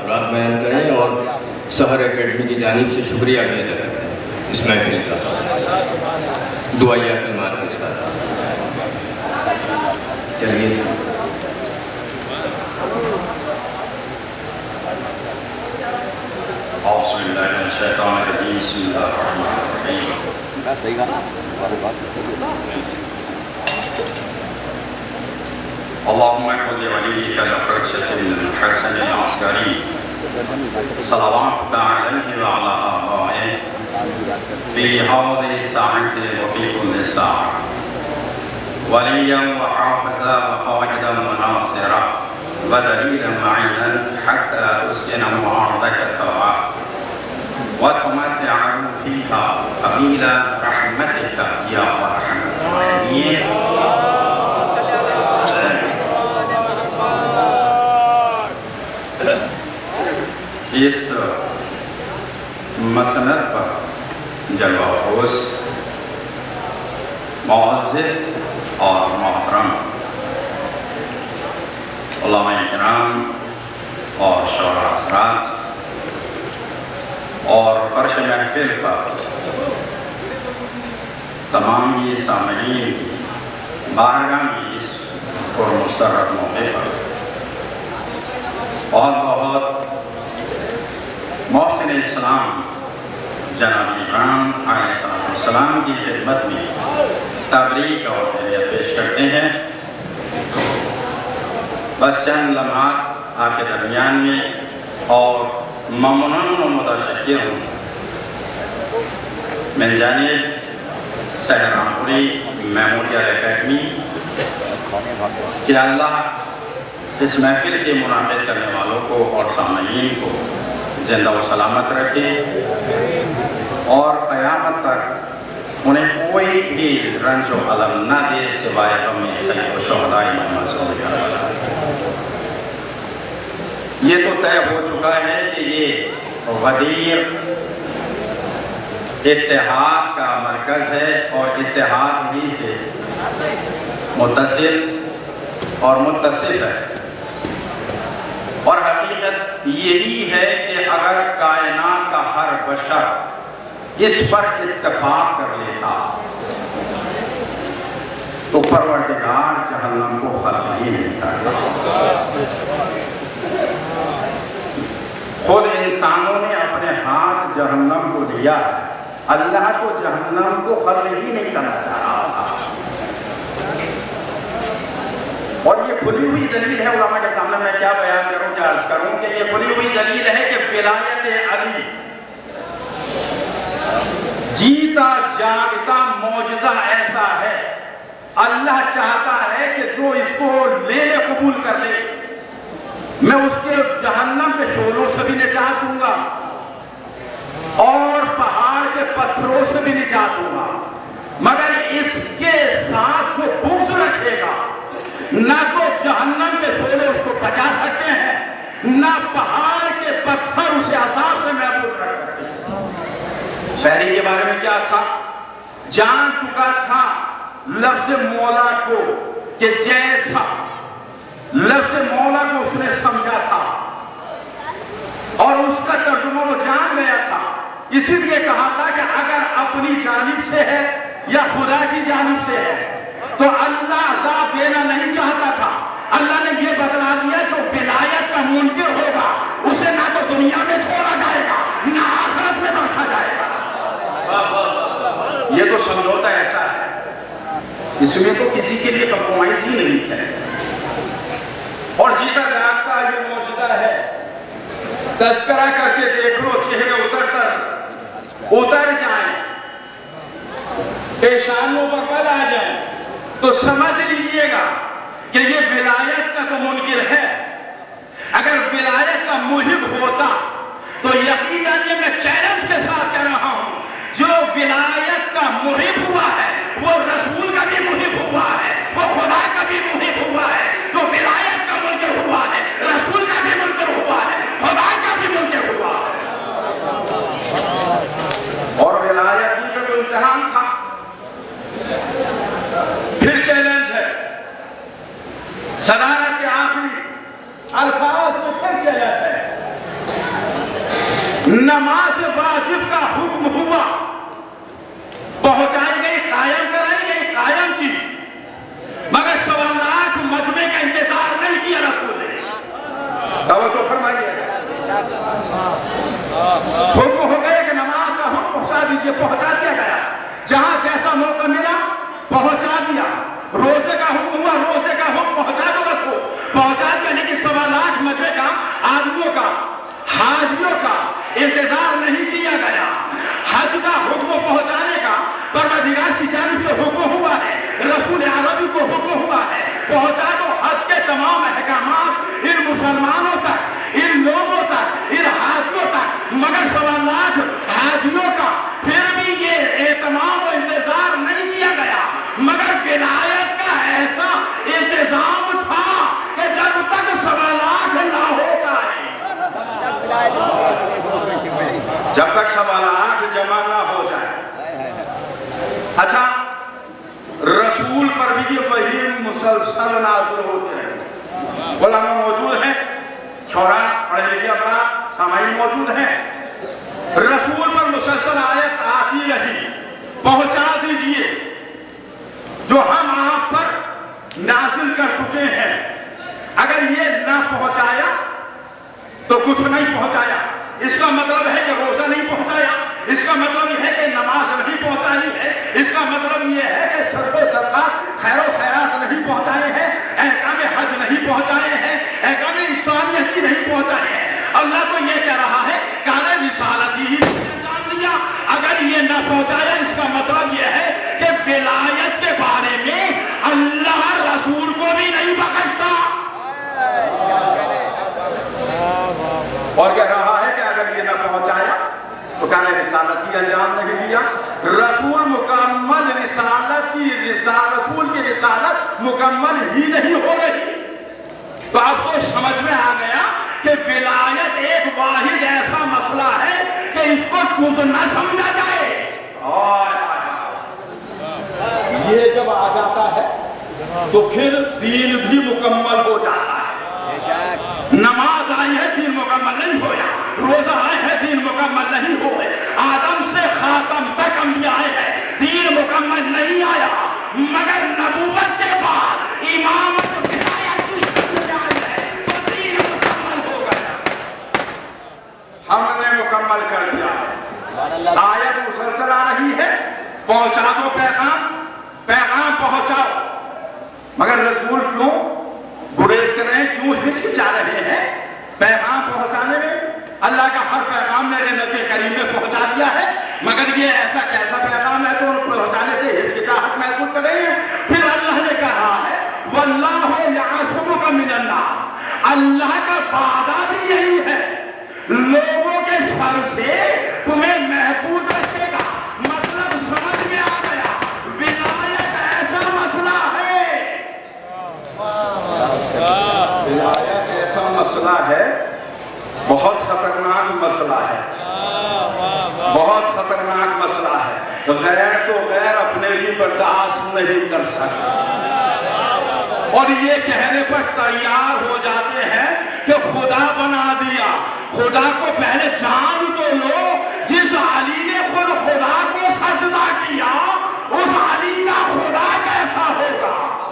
تاثرات بیان کریں اور سحر اکیڈمی کی جانب سے شکریہ بھی ادا کریں اس محفل کا دعائیہ کلمات کے ساتھ. چلیے اعوذ باللہ من الشیطان الرجیم بسم اللہ الرحمن الرحیم. صحیح گانا اللهم كن لوليك الحجة بن الحسن العسكري صلواتك عليه وعلى آبائه في هذه الساعة وفي كل ساعة وليا وحافظا وقائدا وناصرا ودليلا معينا حتى تسكنه أرضك طوعا وتمتعه فيها قبيل رحمتك يا أرحم الراحمين. اس مسند پر جلوہ افروز معزز اور محترم علماء کرام اور شعراء حضرات اور فرش محفل پر تمام ہی سامعین بارگاہ میں اس پرمسرت موقع پر بہت بہت محسن اسلام جناب ابراہیم علیہ السلام کی خدمت میں تبریک اور تحیت پیش کرتے ہیں. بس چند لمحات آپ کے درمیان میں اور ممنون و متشکر ہوں من جانب شہر رامپوری میموریل اکیڈمی کہ اللہ اس محفل کے منعقد کرنے والوں کو اور سامعین کو زندہ و سلامت رکھے اور قیامت تک انہیں کوئی بھی رنج و علم نہ دے سوائے غم سید و شہداء محمد صلی اللہ علیہ وسلم. یہ تو طے ہو چکا ہے کہ یہ غدیر اتحاد کا مرکز ہے اور اتحاد ہی سے متصل اور متصل ہے. اور حقیقت یہی ہے کہ اگر کائنات کا ہر بشر اس پر اتفاق کر لیتا تو پروردگار جہنم کو خلق ہی نہیں کرتا. خود انسانوں نے اپنے ہاتھ جہنم کو لیا، اللہ تو جہنم کو خلق ہی نہیں کرنا چاہ رہا تھا. اور یہ کھلی ہوئی دلیل ہے، علماء کے سامنے میں کیا بیان کروں، کیا عرض کروں کہ یہ کھلی ہوئی دلیل ہے کہ ولایت علی جیتا جاگتا معجزہ ایسا ہے. اللہ چاہتا ہے کہ جو اس کو لے قبول کر لے میں اس کے جہنم کے شعلوں سے بھی نجات دوں گا اور پہاڑ کے پتھروں سے بھی نجات دوں گا. مگر اس کے ساتھ جو بغض رکھے گا نہ تو جہنم کے شعلے اس کو بچا سکتے ہیں نہ پہاڑ کے پتھر اسے عذاب سے محفوظ رکھ سکتے ہیں. شہری کے بارے میں کیا تھا؟ جان چکا تھا لفظ مولا کو کہ جیسا لفظ مولا کو اس نے سمجھا تھا اور اس کا ترجمہ وہ جان گیا تھا. اسی لیے کہا تھا کہ اگر اپنی جانب سے ہے یا خدا کی جانب سے ہے تو اللہ عذاب دینا نہیں چاہتا تھا. اللہ نے یہ بتلا دیا جو ولایت کا منکر ہوگا اسے نہ تو دنیا میں چھوڑا جائے گا نہ آخرت میں بخشا جائے گا. یہ تو سمجھوتا ایسا ہے، اس میں تو کسی کے لیے کمپرومائز ہی نہیں ہے. اور جیتا جاگتا یہ معجزہ ہے. تذکرہ کر کے دیکھ لو، چہرے اتر جائیں، پیشانوں پر بل آ جائیں تو سمجھ لیجئے گا کہ یہ ولایت کا تو منکر ہے. اگر ولایت کا محب ہوتا تو یقیناً یہ میں چیلنج کے ساتھ کہہ رہا ہوں، جو ولایت کا محب ہوا ہے وہ رسول کا بھی محب ہوا ہے، وہ خدا کا بھی محب ہوا ہے. جو ولایت کا منکر ہوا ہے رسول کا بھی منکر ہوا ہے، خدا کا بھی منکر ہوا ہے. اور ولایت ہی کا تو امتحان تھا. پھر چیلنج ہے، صدارت کے آخری الفاظ میں پھر چیلنج ہے नमाज वाजिब का हुक्म हुआ, पहुंचाई गई, कायम कराई गई, कायम की, मगर 1.25 लाख मजमे का इंतजार नहीं किया रसूल ने। तवज्जो फरमाइए, हुक्म हो गया कि नमाज का हुक्म पहुंचा दीजिए, पहुंचा दिया गया। जहां जैसा मौका मिला पहुंचा दिया। रोजे का हुक्म हुआ, रोजे का हुक्म पहुंचा दो रसूल, पहुंचा दिया। लेकिन 1.25 लाख मजमे का आदमियों का, हाजियों का इंतजार नहीं किया गया। हज का हुक्म पहुंचाने का परवरदिगार की जानिब से हुक्म हुआ है, रसूल अरबी को हुक्म हुआ है, पहुंचा दो हज के तमाम अहकामात इन मुसलमानों तक, इन लोगों तक, इन हाजियों तक। मगर 1.25 लाख हाजियों का फिर भी ये एहतमाम और इंतजार नहीं किया गया। मगर विलायत का ऐसा इंतजाम था कि जब तक 1.25 लाख ना हो जाए, जब तक 1.25 लाख जमा ना हो जाए। अच्छा, रसूल पर भी ये वही मुसलसल नाज़िल होते हैं। उलमा मौजूद हैं, छोरा पढ़े लिखे अफराद सामाइन मौजूद हैं। रसूल पर मुसलसल आयत आती रही, पहुंचा दीजिए जो हम आप पर नाजिल कर चुके हैं। अगर ये ना पहुंचाया तो कुछ नहीं पहुंचाया। इसका मतलब है कि रोजा नहीं पहुंचाया, इसका मतलब यह है कि नमाज नहीं पहुंचाई है, इसका मतलब यह है कि सरको सरकार खैरो खैरात नहीं पहुंचाए हैं, अहकाम हज नहीं पहुंचाए हैं, अहकाम इंसानियत ही नहीं पहुंचाए हैं। अल्लाह तो ये कह रहा है काने रिसालत ही जान दिया। अगर ये ना पहुंचाया, इसका मतलब यह है कि विलायत के बारे में अल्लाह रसूल को भी नहीं बख्शता। और कह रहा है कि अगर ये ना पहुंचाया तो कहना रिसालत ही अंजाम नहीं दिया। रसूल मुकम्मल रिसालत की रसूल की रिसालत मुकम्मल ही नहीं हो रही। तो आपको समझ में आ गया कि विलायत एक वाहिद ऐसा मसला है कि इसको चूज न समझा जाए। और ये जब आ जाता है तो फिर दीन भी मुकम्मल हो जाता है। नमाज आई है, दीन मुकम्मल नहीं होया। रोजा आए है, दीन मुकम्मल नहीं हुए। आदम से खातम तक अंबिया आए हैं, दीन मुकम्मल नहीं आया। मगर नबूवत के बाद इमामत हमने मुकम्मल कर दिया है। आयत मुसलसल आ रही है, पहुंचा दो पैगाम, पैगाम पहुंचाओ। मगर रसूल क्यों गुरेज कर रहे हैं, क्यों हिचकिचा रहे हैं पैगाम पहुंचाने में? अल्लाह का हर पैगाम मेरे नबी करीम ने पहुंचा दिया है, मगर ये ऐसा कैसा पैगाम है तो पहुंचाने से हिचकिचाहट महसूस कर रहे हैं। फिर अल्लाह ने कहा है वल्लाहु यअसमुका मिनन्नास। अल्लाह का वादा भी यही है, लोगों के शर से तुम्हें महफूज रखेगा। मतलब समझ में आ गया, विलायत ऐसा मसला है, विलायत ऐसा मसला है, बहुत खतरनाक मसला है, बहुत खतरनाक मसला है। गैर तो गैर अपने लिए बर्दाश्त नहीं कर सकता और ये कहने पर तैयार हो जाते हैं कि खुदा बना दिया। खुदा को पहले जान तो लो, जिस अली ने खुद खुदा को सजदा किया, उस अली का खुदा कैसा होगा?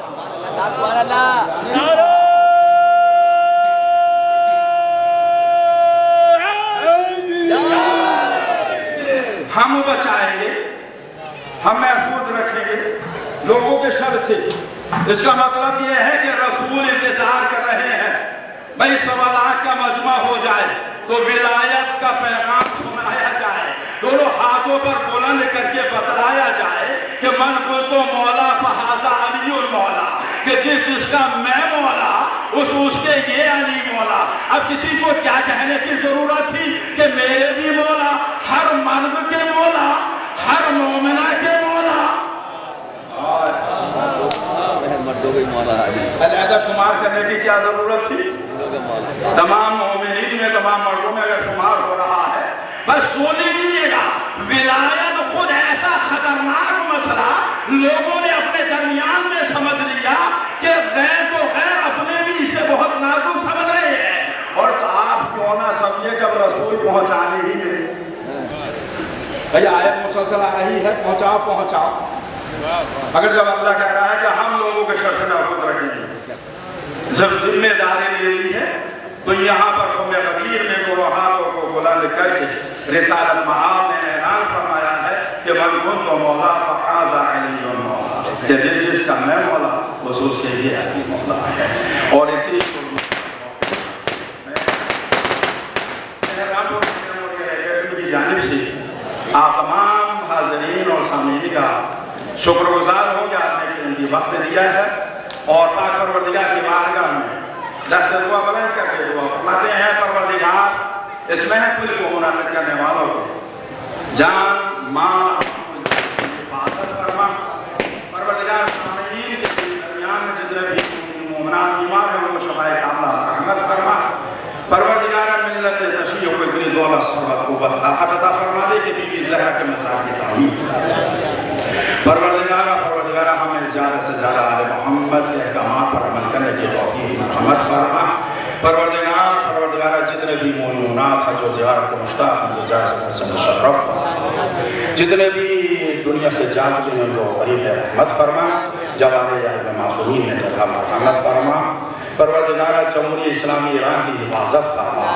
हम बचाएंगे, हम महफूज रखेंगे लोगों के शर से। इसका मतलब यह है कि रसूल इंतजार कर रहे हैं भाई 1.25 लाख का मजमा हो जाए तो विलायत का पैगाम सुनाया जाए, दोनों हाथों पर बुलंद करके बतलाया जाए कि मन कुल तो मौला फहाजा अलीउल मौला, कि जिसका मैं मौला उसके ये अली मौला। अब किसी को क्या कहने की जरूरत थी कि मेरे भी मौला, हर मर्द के मौला, हर मोमिना के मौला, अलहदा शुमार करने की क्या जरूरत थी? तमाम मोमिनीन में, तमाम मर्दों में अगर शुमार हो रहा है, बस सुन लीजिएगा। विलायत खुद ऐसा खतरनाक मसला लोगों ने अपने दरमियान में समझ लिया कि गैर तो गैर अपने भी इसे बहुत नाजुक समझ रहे हैं। और आप क्यों ना समझे, जब रसूल पहुंचाने ही में। भैया आयत मुसलसल आ रही है, पहुंचाओ पहुंचाओ। अगर जब अल्लाह कह रहा है कि हम लोगों के शर्त महफूज रखेंगे, जब जिम्मेदारी ले ली है, तो यहाँ पर ख़ुम्मे ग़दीर में दोनों हाथों को बुलंद करके रिसालत मआब ने ऐलान फरमाया है कि मन कुन्तु मौला फ़हाज़ा अलियुल मौला, कि जिसका मैं मौला उस उसके लिए अली मौला है। और इसी की जानिब से आप तमाम हाज़रीन और सामीन का शुक्रगुजार हो कि आपने कीमती वक्त दिया है और पाक परवरदिगार की बारगाह में दस्त दुआ बुलंद करके दुआ फरमाते हैं। परवरदिगार इस महफिल को मुनाफिद करने वालों को जान माल हिफाजत फरमा। परवरदिगार सामीन के दरमियान में जितने भी मोमिनात बीमार हैं उनको शफाए कामिला रहमत फरमा। परवरदिगार मिल्लत तशरीह को इतनी दौलत सबक क़ुव्वत अता फरमा दे कि बीबी ज़हरा के मज़ार की तामीर। परवरदिगार हमें ज़्यादा से ज़्यादा आले मोहम्मद के अहकामात पर अमल करने की तौफ़ीक़ रहमत फरमा। परवरदिगार जितने भी मोमिनात हैं जो ज़ियारत को मुश्ताक़ हैं, जो जायज़ से मुशर्रफ, जितने भी दुनिया से जा चुके हैं उनको ग़रीब रहमत फरमा। जवाने जाहिल मासूमीन में जगह रहमत फरमा। परवरदिगार जमहूरियत इस्लामी ईरान की हिफाजत फरमा।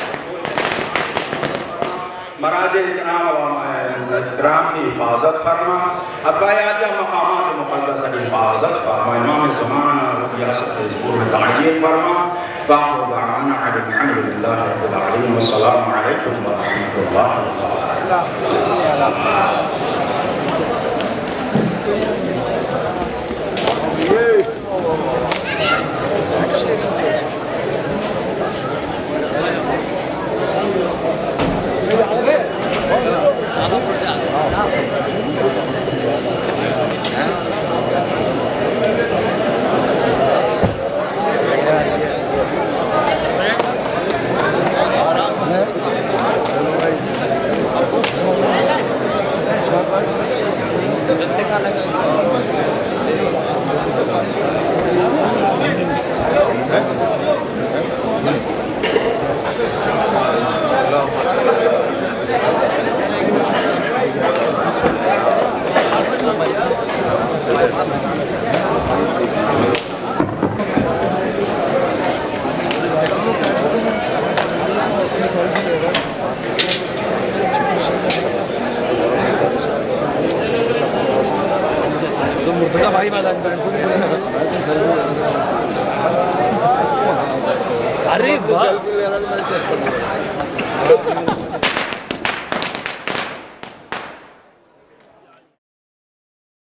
मराज़ इकराम की हिफाजत फरमा। अब्बायात मकामात मुक़द्दस की हिफाजत फरमा। इमाम ज़मान रियासत में ताज़ीम फरमा। वाखिर दावाना अल्हम्दुलिल्लाहि रब्बिल आलमीन। वस्सलामु अलैकुम व रहमतुल्लाहि व बरकातुहू। भाई अरे वाह